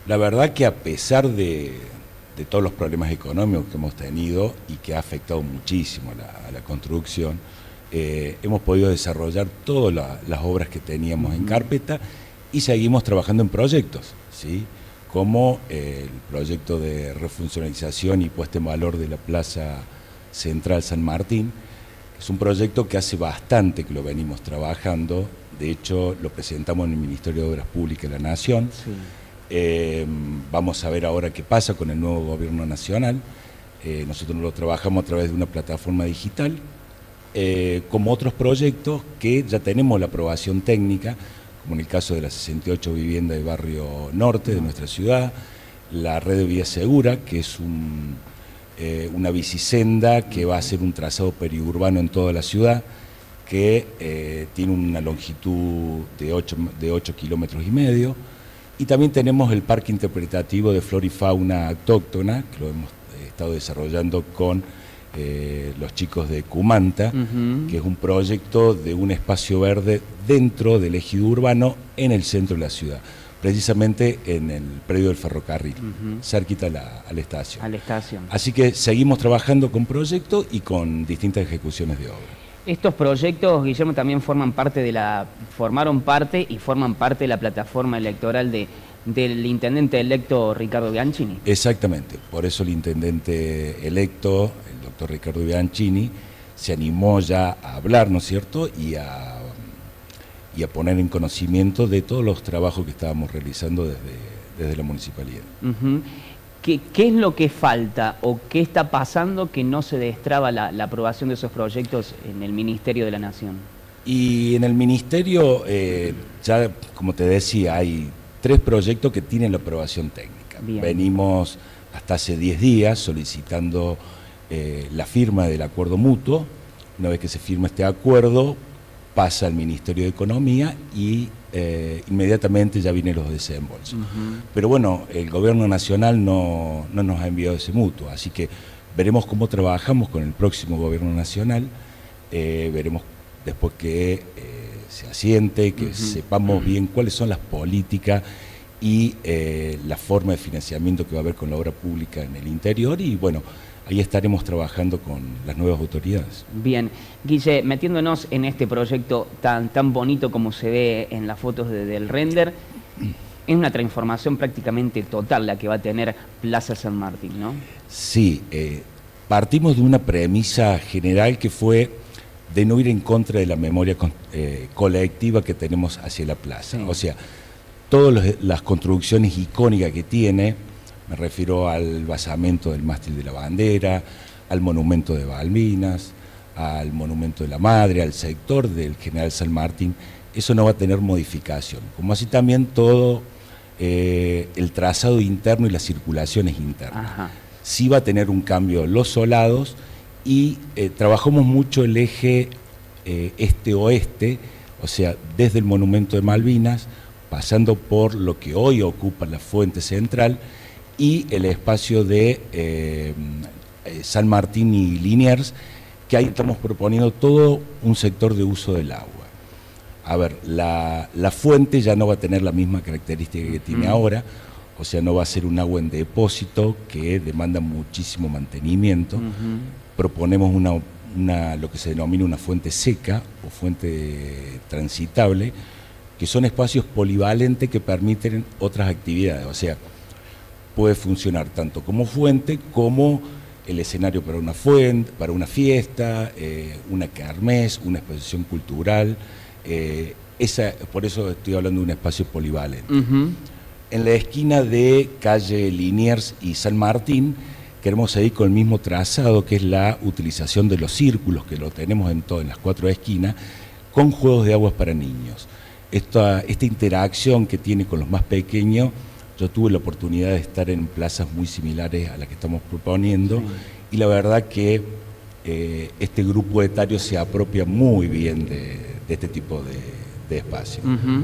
La verdad que a pesar de todos los problemas económicos que hemos tenido y que ha afectado muchísimo a la construcción, hemos podido desarrollar todas las obras que teníamos en carpeta y seguimos trabajando en proyectos, ¿sí? Como el proyecto de refuncionalización y puesta en valor de la Plaza Central San Martín. Es un proyecto que hace bastante que lo venimos trabajando, de hecho lo presentamos en el Ministerio de Obras Públicas de la Nación. Sí. Vamos a ver ahora qué pasa con el nuevo gobierno nacional. Nosotros lo trabajamos a través de una plataforma digital, como otros proyectos que ya tenemos la aprobación técnica, como en el caso de las 68 viviendas del barrio norte de nuestra ciudad, la red de vía segura, que es una bicisenda que va a ser un trazado periurbano en toda la ciudad, que tiene una longitud de 8 kilómetros y medio. Y también tenemos el Parque Interpretativo de Flora y Fauna Autóctona, que lo hemos estado desarrollando con los chicos de Cumanta, que es un proyecto de un espacio verde dentro del ejido urbano en el centro de la ciudad, precisamente en el predio del ferrocarril, cerquita a la estación. Así que seguimos trabajando con proyectos y con distintas ejecuciones de obra. Estos proyectos, Guillermo, también forman parte de la plataforma electoral del intendente electo Ricardo Bianchini. Exactamente, por eso el intendente electo, el doctor Ricardo Bianchini, se animó ya a hablar, ¿no es cierto?, y a poner en conocimiento de todos los trabajos que estábamos realizando desde la municipalidad. ¿Qué es lo que falta o qué está pasando que no se destraba la aprobación de esos proyectos en el Ministerio de la Nación? Y en el Ministerio, ya como te decía, hay 3 proyectos que tienen la aprobación técnica. Bien. Venimos hasta hace 10 días solicitando la firma del acuerdo mutuo. Una vez que se firma este acuerdo, pasa al Ministerio de Economía y inmediatamente ya vienen los desembolsos. Pero bueno, el gobierno nacional no nos ha enviado ese mutuo, así que veremos cómo trabajamos con el próximo gobierno nacional, veremos después que se asiente, que sepamos bien cuáles son las políticas y la forma de financiamiento que va a haber con la obra pública en el interior y bueno, ahí estaremos trabajando con las nuevas autoridades. Bien, Guille, metiéndonos en este proyecto tan bonito como se ve en las fotos del render, es una transformación prácticamente total la que va a tener Plaza San Martín, ¿no? Sí, partimos de una premisa general que fue de no ir en contra de la memoria colectiva que tenemos hacia la plaza. Sí. O sea, todas las construcciones icónicas que tiene, me refiero al basamento del mástil de la bandera, al monumento de Balminas, al monumento de la Madre, al sector del General San Martín, eso no va a tener modificación. Como así también todo el trazado interno y las circulaciones internas. Sí va a tener un cambio los solados y trabajamos mucho el eje este-oeste, o sea, desde el monumento de Malvinas, pasando por lo que hoy ocupa la fuente central, y el espacio de San Martín y Liniers, que ahí estamos proponiendo todo un sector de uso del agua. A ver, la fuente ya no va a tener la misma característica que tiene ahora, o sea, no va a ser un agua en depósito que demanda muchísimo mantenimiento. Proponemos lo que se denomina una fuente seca o fuente transitable, que son espacios polivalentes que permiten otras actividades, o sea, puede funcionar tanto como fuente como el escenario para una fiesta, una kermés, una exposición cultural. Por eso estoy hablando de un espacio polivalente. En la esquina de calle Liniers y San Martín queremos seguir con el mismo trazado, que es la utilización de los círculos, que lo tenemos en las 4 esquinas, con juegos de aguas para niños. Esta interacción que tiene con los más pequeños. Yo tuve la oportunidad de estar en plazas muy similares a las que estamos proponiendo y la verdad que este grupo etario se apropia muy bien de este tipo de espacio.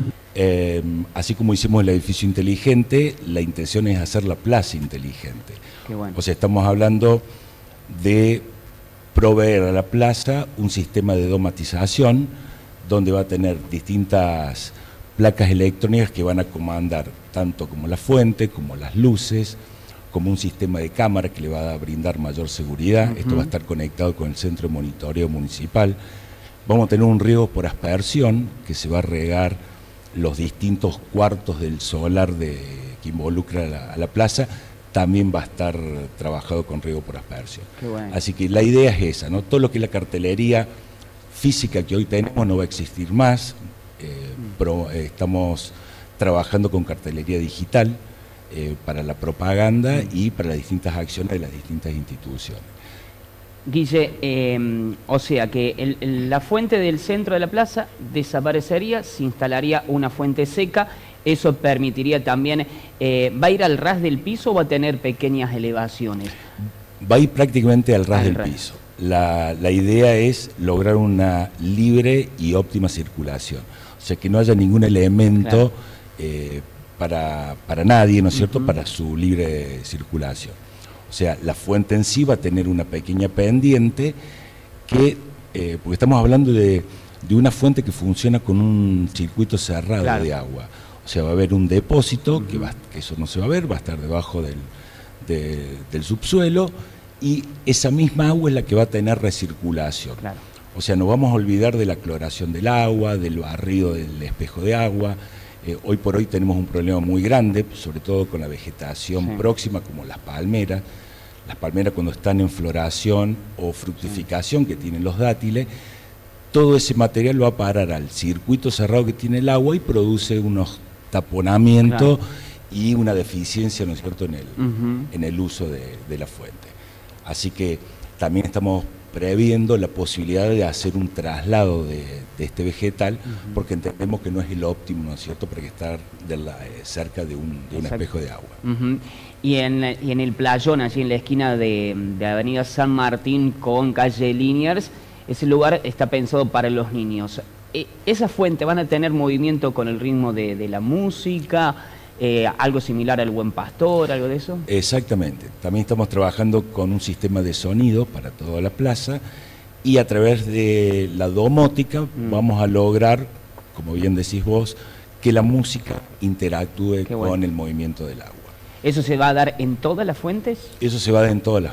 Así como hicimos el edificio inteligente, la intención es hacer la plaza inteligente. Qué bueno. O sea, estamos hablando de proveer a la plaza un sistema de domatización donde va a tener distintas placas electrónicas que van a comandar tanto como la fuente, como las luces, como un sistema de cámara que le va a brindar mayor seguridad. Esto va a estar conectado con el centro de monitoreo municipal. Vamos a tener un riego por aspersión que se va a regar los distintos cuartos del solar que involucra a la plaza. También va a estar trabajado con riego por aspersión. Qué bueno. Así que la idea es esa, ¿no? Todo lo que es la cartelería física que hoy tenemos no va a existir más. Estamos trabajando con cartelería digital para la propaganda y para las distintas acciones de las distintas instituciones. Guille, o sea que la fuente del centro de la plaza desaparecería, se instalaría una fuente seca. Eso permitiría también, ¿va a ir al ras del piso o va a tener pequeñas elevaciones? Va a ir prácticamente al ras del piso. La idea es lograr una libre y óptima circulación. O sea, que no haya ningún elemento para nadie, ¿no es cierto?, para su libre circulación. O sea, la fuente en sí va a tener una pequeña pendiente que, porque estamos hablando de una fuente que funciona con un circuito cerrado de agua. O sea, va a haber un depósito, que eso no se va a ver, va a estar debajo del subsuelo, y esa misma agua es la que va a tener recirculación. O sea, no vamos a olvidar de la cloración del agua, del barrido del espejo de agua. Hoy por hoy tenemos un problema muy grande, sobre todo con la vegetación próxima, como las palmeras. Las palmeras, cuando están en floración o fructificación que tienen los dátiles, todo ese material va a parar al circuito cerrado que tiene el agua y produce unos taponamientos y una deficiencia, ¿no es cierto?, en el uso de la fuente. Así que también estamos previendo la posibilidad de hacer un traslado de este vegetal, porque entendemos que no es el óptimo, ¿no es cierto?, para que estar cerca de un espejo de agua. Y en el playón, allí en la esquina de Avenida San Martín con calle Liniers, ese lugar está pensado para los niños. ¿Esa fuente van a tener movimiento con el ritmo de la música? ¿Algo similar al Buen Pastor, algo de eso? Exactamente. También estamos trabajando con un sistema de sonido para toda la plaza y a través de la domótica vamos a lograr, como bien decís vos, que la música interactúe con el movimiento del agua. ¿Eso se va a dar en todas las fuentes? Eso se va a dar en todas las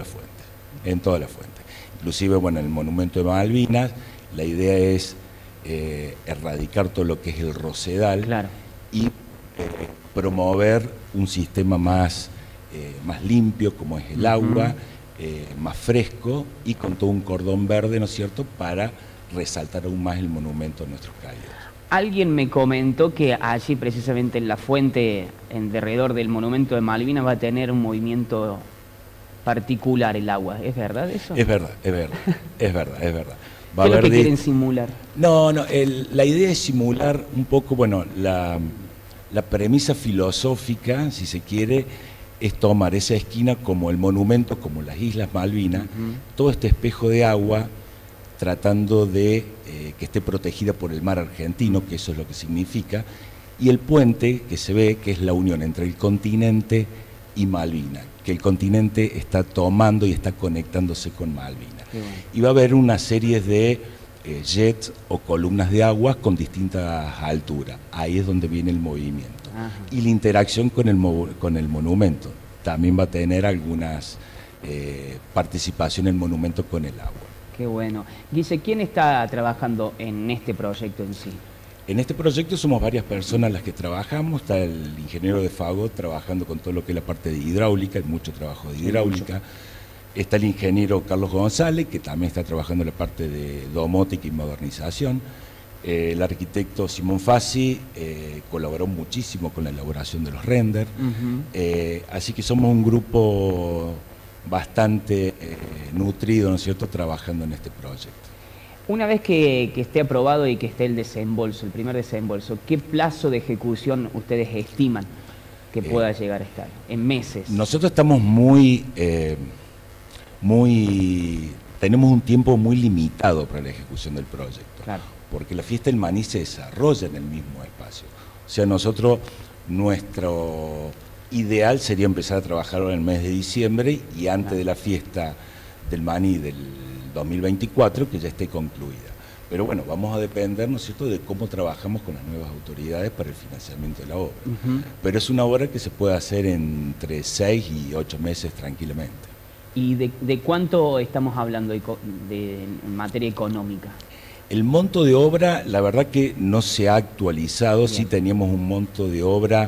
fuentes. Inclusive, bueno, en el Monumento de Malvinas, la idea es erradicar todo lo que es el rosedal y promover un sistema más limpio, como es el agua, más fresco y con todo un cordón verde, ¿no es cierto?, para resaltar aún más el monumento a nuestros caídos. Alguien me comentó que allí precisamente en la fuente, en derredor del monumento de Malvinas, va a tener un movimiento particular el agua. ¿Es verdad eso? Es verdad. ¿Qué es lo que quieren simular? No, la idea es simular un poco, bueno, la premisa filosófica, si se quiere, es tomar esa esquina como el monumento, como las Islas Malvinas, todo este espejo de agua, tratando de que esté protegida por el mar argentino, que eso es lo que significa, y el puente que se ve, que es la unión entre el continente y Malvinas, que el continente está tomando y está conectándose con Malvinas. Y va a haber una serie de jets o columnas de agua con distintas alturas. Ahí es donde viene el movimiento. Y la interacción con el monumento. También va a tener algunas participación en el monumento con el agua. Qué bueno. Guille, ¿quién está trabajando en este proyecto en sí? En este proyecto somos varias personas las que trabajamos. Está el ingeniero de Fago trabajando con todo lo que es la parte de hidráulica, hay mucho trabajo de hidráulica. Está el ingeniero Carlos González, que también está trabajando en la parte de domótica y modernización. El arquitecto Simón Fassi colaboró muchísimo con la elaboración de los renders. Así que somos un grupo bastante nutrido, ¿no es cierto?, trabajando en este proyecto. Una vez que esté aprobado y que esté el desembolso, el primer desembolso, ¿qué plazo de ejecución ustedes estiman que pueda llegar a estar? ¿En meses? Nosotros estamos tenemos un tiempo muy limitado para la ejecución del proyecto, porque la fiesta del maní se desarrolla en el mismo espacio. O sea, nuestro ideal sería empezar a trabajar en el mes de diciembre y antes de la fiesta del maní del 2024 que ya esté concluida. Pero bueno, vamos a depender, ¿no es cierto?, de cómo trabajamos con las nuevas autoridades para el financiamiento de la obra. Pero es una obra que se puede hacer entre 6 y 8 meses tranquilamente. ¿Y de cuánto estamos hablando en materia económica? El monto de obra, la verdad que no se ha actualizado. Bien. Sí teníamos un monto de obra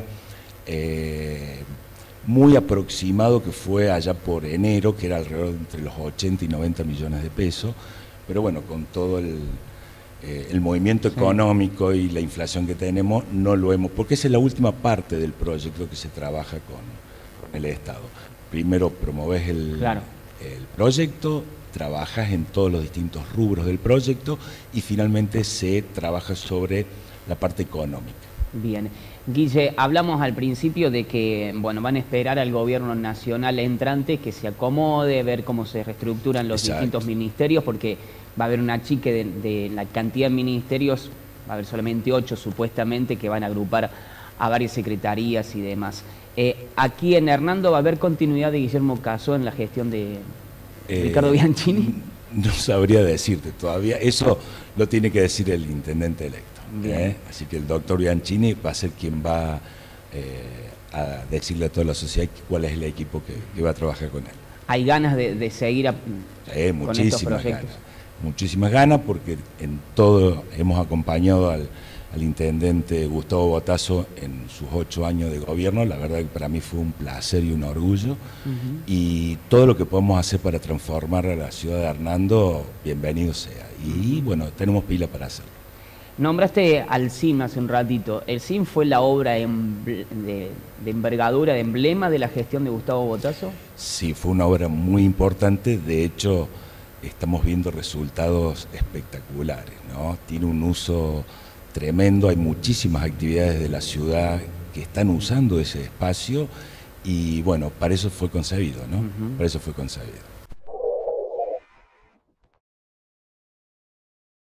muy aproximado que fue allá por enero, que era alrededor de entre los 80 y 90 millones de pesos. Pero bueno, con todo el movimiento económico y la inflación que tenemos, no lo hemos, porque esa es la última parte del proyecto que se trabaja con el Estado. Primero promoves el proyecto, trabajas en todos los distintos rubros del proyecto y finalmente se trabaja sobre la parte económica. Bien. Guille, hablamos al principio de que bueno, van a esperar al gobierno nacional entrante que se acomode, ver cómo se reestructuran los distintos ministerios, porque va a haber un achique de la cantidad de ministerios, va a haber solamente 8 supuestamente que van a agrupar a varias secretarías y demás. Aquí en Hernando va a haber continuidad de Guillermo Caso en la gestión de Ricardo Bianchini. No sabría decirte todavía, eso lo tiene que decir el intendente electo. Así que el doctor Bianchini va a ser quien va a decirle a toda la sociedad cuál es el equipo que va a trabajar con él. ¿Hay ganas de seguir con estos proyectos? Muchísimas ganas, porque en todo hemos acompañado al intendente Gustavo Botazo en sus 8 años de gobierno. La verdad que para mí fue un placer y un orgullo. Y todo lo que podamos hacer para transformar a la ciudad de Hernando, bienvenido sea. Y bueno, tenemos pila para hacerlo. Nombraste al CIM hace un ratito. ¿El CIM fue la obra de envergadura, de emblema de la gestión de Gustavo Botazo? Sí, fue una obra muy importante. De hecho, estamos viendo resultados espectaculares, ¿no? Tiene un uso tremendo. Hay muchísimas actividades de la ciudad que están usando ese espacio y bueno, para eso fue concebido, ¿no? Para eso fue concebido.